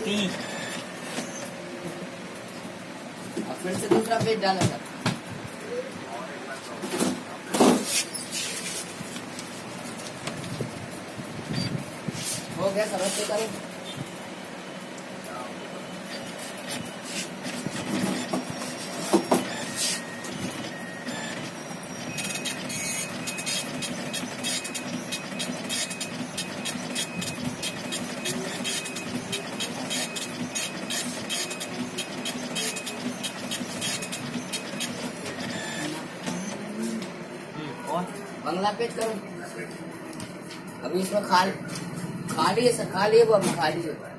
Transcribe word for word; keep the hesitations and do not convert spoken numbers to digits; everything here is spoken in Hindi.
थी। अब फिर से दूसरा पेज डाला था। हो गया, समझ के करो। अगला पेज करो। अभी इसमें खाली खाली है सर, खाली है वो, अभी खाली है।